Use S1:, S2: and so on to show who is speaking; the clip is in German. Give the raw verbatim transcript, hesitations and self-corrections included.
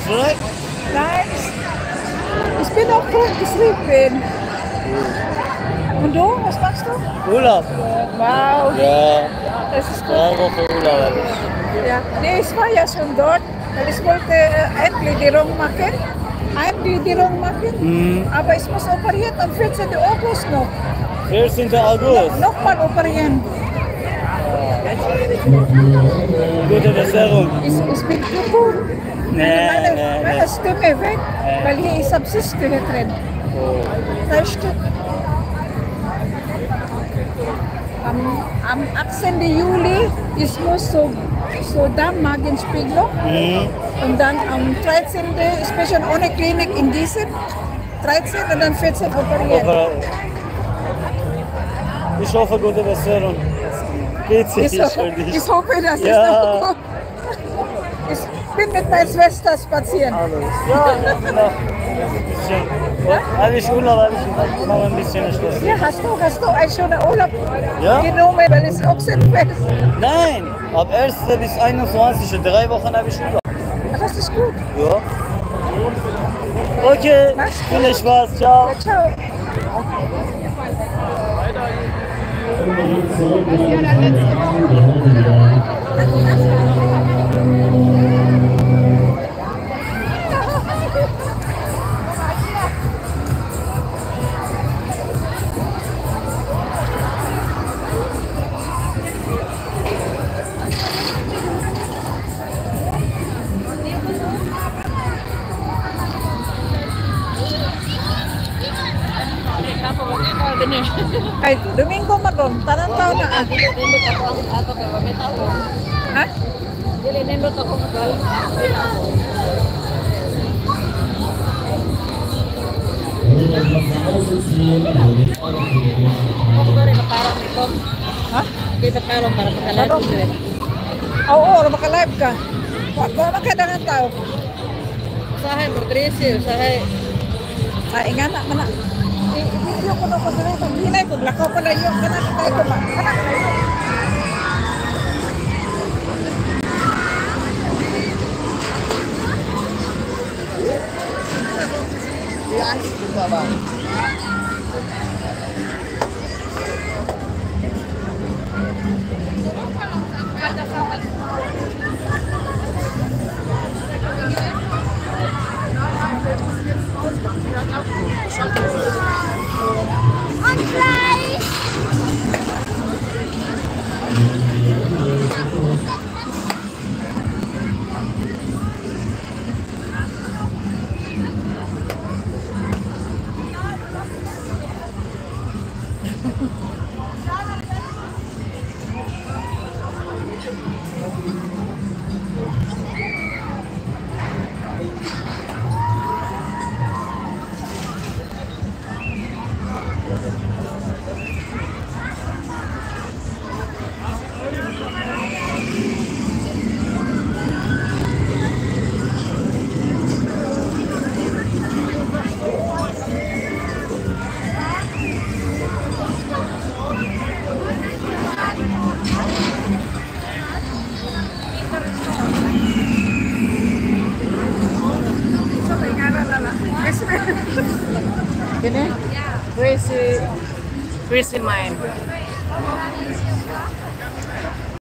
S1: right?
S2: Nice. Ich bin auch fortgeschrieben. Und du, was machst du?
S1: Urlaub.
S2: Wow,
S1: Ja,
S2: das ist gut.
S1: drei Wochen Urlaub habe ich.
S2: Ja. Nee, ich war ja schon dort, weil ich wollte äh, Eingliederung machen. Eingliederung machen,
S1: Mhm.
S2: aber ich muss operiert am vierzehnten August noch.
S1: vierzehnten August.
S2: Nochmal operieren.
S1: Gute Besserung.
S2: Ich, ich bin gut.
S1: Nee,
S2: meine,
S1: nee,
S2: meine
S1: nee.
S2: Stimme weg,
S1: Nee.
S2: weil hier ist Zyste hier drin.
S1: Oh.
S2: Drei Stück. Am, am achtzehnten Juli, ich muss so, so Darmmagenspiegelung.
S1: Mhm.
S2: Und dann am dreizehnten ich bin schon ohne Klinik in Gießen. dreizehnten und dann vierzehnten operiert.
S1: Aber ich hoffe, gute Besserung. Geht sich
S2: Ich, ho
S1: für dich.
S2: ich hoffe, dass
S1: Ja.
S2: es noch kommt. Ich bin mit meiner Schwester spazieren.
S1: Alles. Ja, ja, genau. Ein bisschen. Habe ich Urlaub, habe ich gesagt, machen wir ein bisschen Spaß.
S2: Ja, hast du, hast du einen schönen Urlaub
S1: Ja?
S2: genommen, weil es Ochsenfest.
S1: Nein, ab ersten bis einundzwanzigsten drei Wochen habe ich Urlaub.
S2: Das ist gut.
S1: Ja. Okay,
S2: Mach's gut.
S1: viel Spaß, ciao.
S2: Ja, ciao. Ay, Domingo magom, tanang taon na ah. Ha?
S3: Dili nindot ako magal. Ako ba rin naparang nito?
S2: Ha?
S3: Di ba parang para pagkalat
S2: Parang.
S3: rin?
S2: Oo, oo, maka-live ka. Wag mo magkailangan tao.
S3: Usahay, Rodriguez, usahay.
S2: Ah, ingana man na. I-video ko na ko sa ito. Hinay ko, lakaw ko na yung kanak tayo ko ba? Kanak tayo.
S3: Gini? Crazy, crazy mind.